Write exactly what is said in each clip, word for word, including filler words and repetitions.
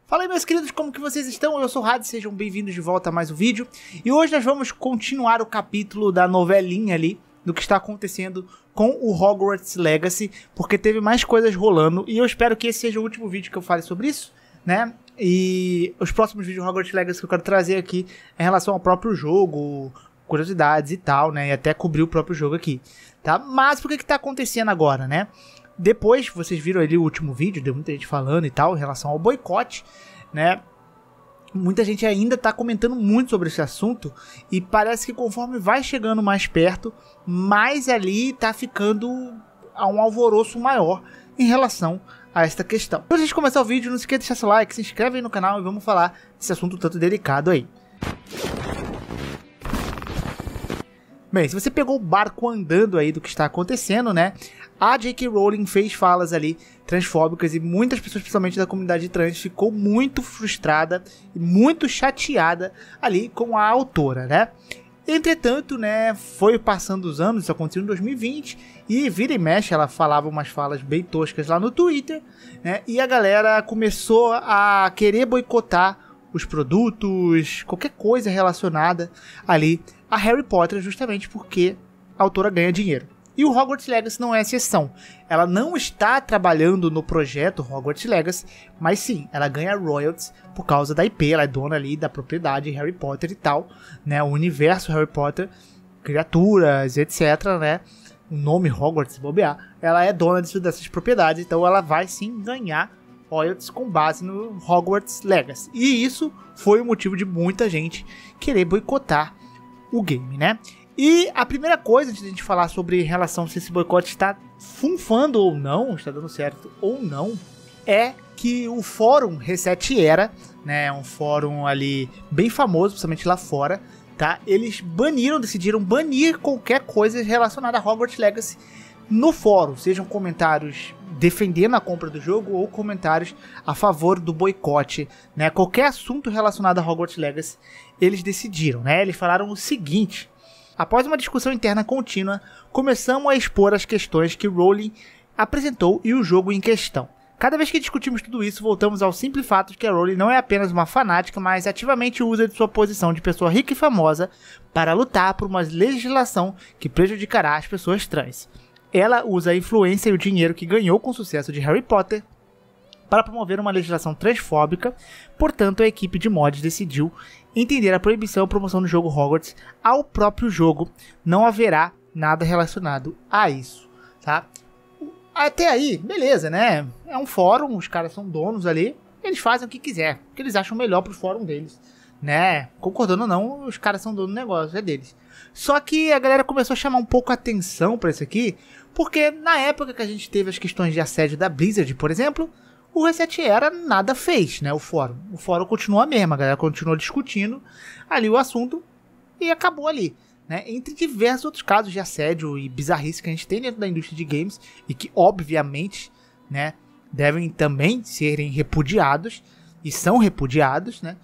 Fala aí, meus queridos, como que vocês estão? Eu sou o Had, sejam bem-vindos de volta a mais um vídeo. E hoje nós vamos continuar o capítulo da novelinha ali, do que está acontecendo com o Hogwarts Legacy, porque teve mais coisas rolando, e eu espero que esse seja o último vídeo que eu fale sobre isso, né? E os próximos vídeos do Hogwarts Legacy que eu quero trazer aqui é em relação ao próprio jogo, curiosidades e tal, né? E até cobrir o próprio jogo aqui, tá? Mas por que que tá acontecendo agora, né? Depois, vocês viram ali o último vídeo, deu muita gente falando e tal, em relação ao boicote, né? Muita gente ainda tá comentando muito sobre esse assunto e parece que conforme vai chegando mais perto, mais ali tá ficando a um alvoroço maior em relação a esta questão. Antes de a gente começar o vídeo, não se esqueça de deixar seu like, se inscreve aí no canal e vamos falar desse assunto tanto delicado aí. Bem, se você pegou o barco andando aí do que está acontecendo, né? A J K Rowling fez falas ali transfóbicas e muitas pessoas, principalmente da comunidade trans, ficou muito frustrada e muito chateada ali com a autora, né? Entretanto, né, foi passando os anos, isso aconteceu em dois mil e vinte, e vira e mexe, ela falava umas falas bem toscas lá no Twitter, né? E a galera começou a querer boicotar os produtos, qualquer coisa relacionada ali a Harry Potter, justamente porque a autora ganha dinheiro. E o Hogwarts Legacy não é exceção. Ela não está trabalhando no projeto Hogwarts Legacy, mas sim, ela ganha royalties por causa da I P, ela é dona ali da propriedade Harry Potter e tal, né? O universo Harry Potter, criaturas, etcétera, né? O nome Hogwarts, se bobear, ela é dona disso, dessas propriedades, então ela vai sim ganhar royalties com base no Hogwarts Legacy. E isso foi o motivo de muita gente querer boicotar o game, né? E a primeira coisa, antes de a gente falar sobre relação se esse boicote está funfando ou não, está dando certo ou não, é que o fórum Reset Era, né, um fórum ali bem famoso, principalmente lá fora, tá? Eles baniram, decidiram banir qualquer coisa relacionada a Hogwarts Legacy no fórum, sejam comentários defendendo a compra do jogo ou comentários a favor do boicote, né? Qualquer assunto relacionado a Hogwarts Legacy, eles decidiram, né? Eles falaram o seguinte: após uma discussão interna contínua, começamos a expor as questões que Rowling apresentou e o jogo em questão. Cada vez que discutimos tudo isso, voltamos ao simples fato de que a Rowling não é apenas uma fanática, mas ativamente usa de sua posição de pessoa rica e famosa para lutar por uma legislação que prejudicará as pessoas trans. Ela usa a influência e o dinheiro que ganhou com o sucesso de Harry Potter para promover uma legislação transfóbica. Portanto, a equipe de mods decidiu entender a proibição e promoção do jogo Hogwarts ao próprio jogo. Não haverá nada relacionado a isso, tá? Até aí, beleza, né? É um fórum, os caras são donos ali, eles fazem o que quiser, o que eles acham melhor pro fórum deles, né? Concordando ou não, os caras são donos do negócio, é deles. Só que a galera começou a chamar um pouco a atenção pra isso aqui, porque na época que a gente teve as questões de assédio da Blizzard, por exemplo, o Reset Era nada fez, né, o fórum. O fórum continua a mesma, a galera continua discutindo ali o assunto e acabou ali, né, entre diversos outros casos de assédio e bizarrice que a gente tem dentro da indústria de games e que, obviamente, né, devem também serem repudiados e são repudiados, né,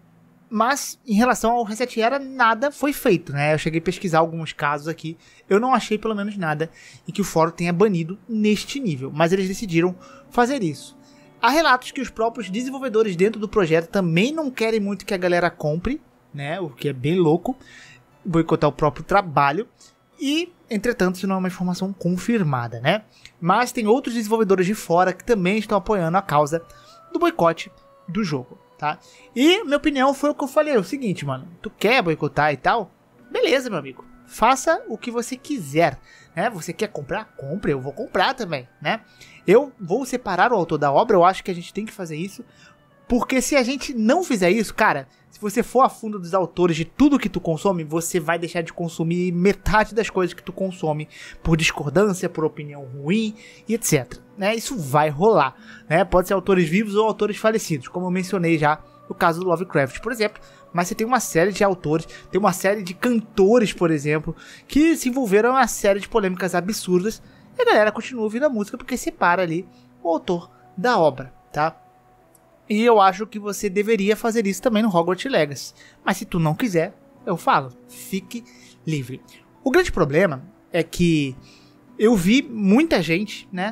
mas em relação ao Reset Era nada foi feito, né, eu cheguei a pesquisar alguns casos aqui, eu não achei pelo menos nada em que o fórum tenha banido neste nível, mas eles decidiram fazer isso. Há relatos que os próprios desenvolvedores dentro do projeto também não querem muito que a galera compre, né, o que é bem louco, boicotar o próprio trabalho, e, entretanto, isso não é uma informação confirmada, né, mas tem outros desenvolvedores de fora que também estão apoiando a causa do boicote do jogo, tá, e minha opinião foi o que eu falei, é o seguinte, mano, tu quer boicotar e tal, beleza, meu amigo, faça o que você quiser, né, você quer comprar? Compre, eu vou comprar também, né, eu vou separar o autor da obra, eu acho que a gente tem que fazer isso, porque se a gente não fizer isso, cara, se você for a fundo dos autores de tudo que tu consome, você vai deixar de consumir metade das coisas que tu consome por discordância, por opinião ruim e etc, né, isso vai rolar, né, pode ser autores vivos ou autores falecidos, como eu mencionei já no caso do Lovecraft, por exemplo, mas você tem uma série de autores, tem uma série de cantores, por exemplo, que se envolveram em uma série de polêmicas absurdas. E a galera continua ouvindo a música porque separa ali o autor da obra, tá? E eu acho que você deveria fazer isso também no Hogwarts Legacy. Mas se tu não quiser, eu falo, fique livre. O grande problema é que eu vi muita gente, né,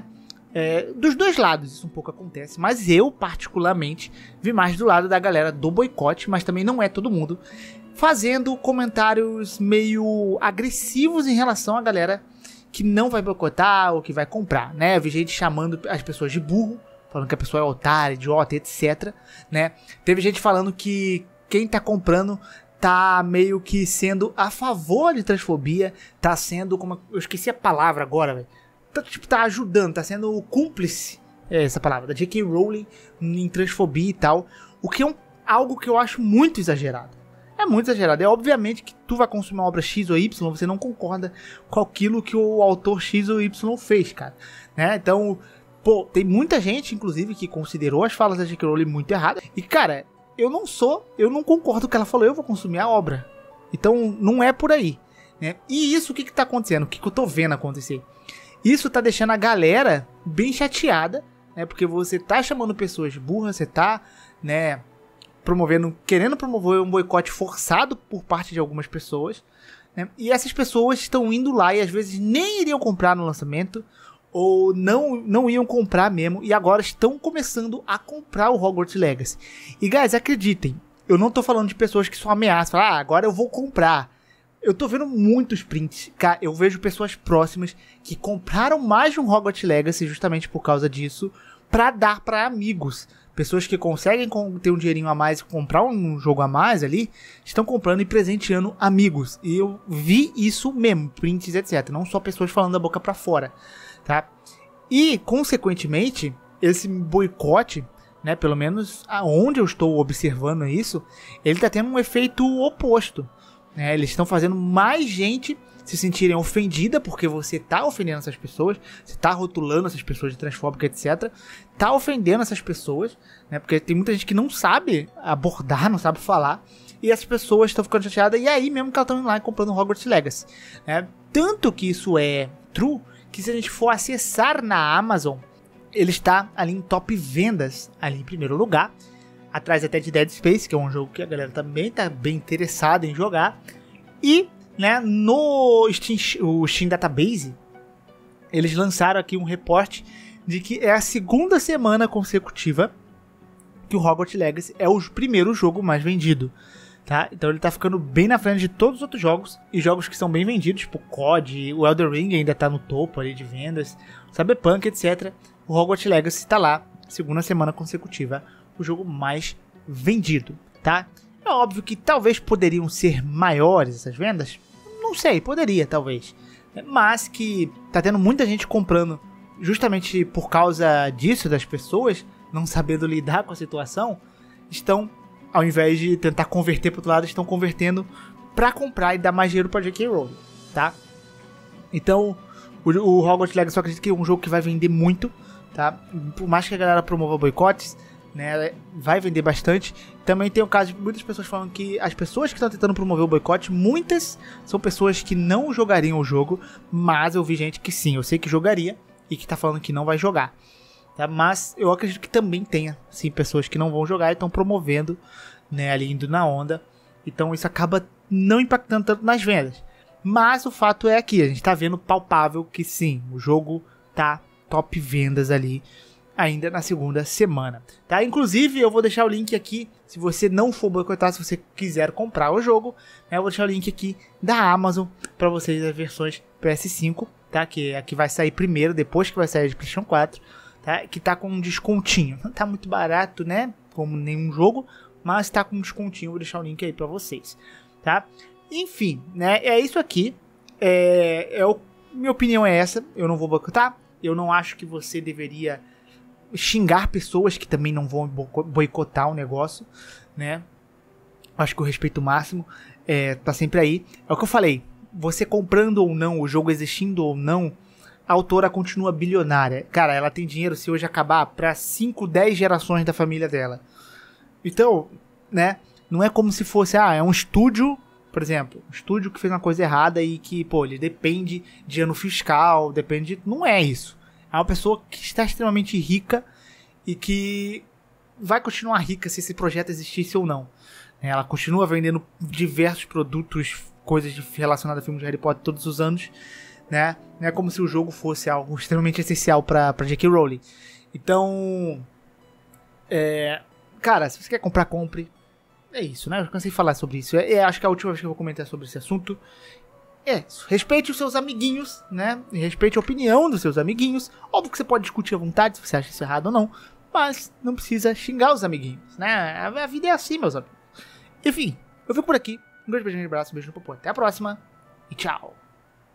É, dos dois lados isso um pouco acontece, mas eu particularmente vi mais do lado da galera do boicote, mas também não é todo mundo, fazendo comentários meio agressivos em relação à galera que não vai boicotar ou que vai comprar, né? Eu vi gente chamando as pessoas de burro, falando que a pessoa é otária, idiota, etc, né? Teve gente falando que quem tá comprando tá meio que sendo a favor de transfobia, tá sendo, como eu esqueci a palavra agora, velho. Tá, tipo, tá ajudando, tá sendo cúmplice, é essa palavra, da J K. Rowling em transfobia e tal, o que é um, algo que eu acho muito exagerado. É muito exagerado. É obviamente que tu vai consumir uma obra X ou Y, você não concorda com aquilo que o autor X ou Y fez, cara, né? Então, pô, tem muita gente, inclusive, que considerou as falas da J K. Rowling muito erradas, e cara, eu não sou, eu não concordo com o que ela falou, eu vou consumir a obra. Então, não é por aí, né? E isso, o que que tá acontecendo? O que que eu tô vendo acontecer? Isso tá deixando a galera bem chateada, né? Porque você tá chamando pessoas burras, você tá, né, promovendo, querendo promover um boicote forçado por parte de algumas pessoas, né? E essas pessoas estão indo lá e às vezes nem iriam comprar no lançamento, ou não, não iam comprar mesmo, e agora estão começando a comprar o Hogwarts Legacy. E guys, acreditem, eu não tô falando de pessoas que só ameaçam, ah, agora eu vou comprar. Eu tô vendo muitos prints, cara, eu vejo pessoas próximas que compraram mais de um Hogwarts Legacy justamente por causa disso, pra dar pra amigos. Pessoas que conseguem ter um dinheirinho a mais e comprar um jogo a mais ali, estão comprando e presenteando amigos. E eu vi isso mesmo, prints, etcétera. Não só pessoas falando da boca pra fora, tá? E, consequentemente, esse boicote, né, pelo menos aonde eu estou observando isso, ele tá tendo um efeito oposto. É, eles estão fazendo mais gente se sentirem ofendida porque você tá ofendendo essas pessoas, você tá rotulando essas pessoas de transfóbica, etcétera. Tá ofendendo essas pessoas, né? Porque tem muita gente que não sabe abordar, não sabe falar, e essas pessoas estão ficando chateadas, e aí mesmo que elas estão indo lá e comprando Hogwarts Legacy, né? Tanto que isso é true, que se a gente for acessar na Amazon, ele está ali em top vendas, ali em primeiro lugar, atrás até de Dead Space, que é um jogo que a galera também está bem interessada em jogar. E, né, no Steam, o Steam Database, eles lançaram aqui um reporte de que é a segunda semana consecutiva que o Hogwarts Legacy é o primeiro jogo mais vendido, tá? Então ele tá ficando bem na frente de todos os outros jogos, e jogos que são bem vendidos, tipo C O D, o Elden Ring ainda tá no topo ali de vendas, Cyberpunk, etcétera. O Hogwarts Legacy tá lá, segunda semana consecutiva, o jogo mais vendido, tá? É óbvio que talvez poderiam ser maiores essas vendas, não sei, poderia talvez, mas que tá tendo muita gente comprando justamente por causa disso, das pessoas não sabendo lidar com a situação, estão, ao invés de tentar converter para outro lado, estão convertendo para comprar e dar mais dinheiro para J K. Rowling, tá? Então, o, o Hogwarts Legacy eu acredito que é um jogo que vai vender muito, tá? Por mais que a galera promova boicotes, né, vai vender bastante. Também tem o caso de muitas pessoas falando que as pessoas que estão tentando promover o boicote, muitas são pessoas que não jogariam o jogo, mas eu vi gente que sim, eu sei que jogaria e que tá falando que não vai jogar, tá? Mas eu acredito que também tenha, sim, pessoas que não vão jogar e estão promovendo, né, ali indo na onda. Então isso acaba não impactando tanto nas vendas. Mas o fato é que a gente tá vendo palpável que sim, o jogo tá top vendas ali ainda na segunda semana, tá? Inclusive eu vou deixar o link aqui, se você não for boicotar, se você quiser comprar o jogo, né, eu vou deixar o link aqui da Amazon para vocês, as versões P S cinco, tá? Que aqui vai sair primeiro, depois que vai sair de PlayStation quatro, tá? Que tá com um descontinho, não tá muito barato, né? Como nenhum jogo, mas tá com um descontinho, vou deixar o link aí para vocês, tá? Enfim, né? É isso aqui, é, é o, minha opinião é essa, eu não vou boicotar, eu não acho que você deveria xingar pessoas que também não vão boicotar o negócio, né? Acho que o respeito máximo é, tá sempre aí. É o que eu falei, você comprando ou não, o jogo existindo ou não, a autora continua bilionária. Cara, ela tem dinheiro, se hoje acabar, pra cinco, dez gerações da família dela. Então, né, não é como se fosse, ah, é um estúdio, por exemplo, um estúdio que fez uma coisa errada e que, pô, ele depende de ano fiscal, depende de... Não é isso. É uma pessoa que está extremamente rica e que vai continuar rica se esse projeto existisse ou não. Ela continua vendendo diversos produtos, coisas relacionadas a filmes de Harry Potter todos os anos. né? Não é como se o jogo fosse algo extremamente essencial pra, pra J K. Rowling. Então, é, cara, se você quer comprar, compre. É isso, né? Eu cansei de falar sobre isso. É, é, acho que é a última vez que eu vou comentar sobre esse assunto. É isso. Respeite os seus amiguinhos, né? E respeite a opinião dos seus amiguinhos. Óbvio que você pode discutir à vontade se você acha isso errado ou não. Mas não precisa xingar os amiguinhos, né? A, a vida é assim, meus amigos. Enfim, eu fico por aqui. Um grande beijo, um abraço, um beijo no popô. Até a próxima e tchau.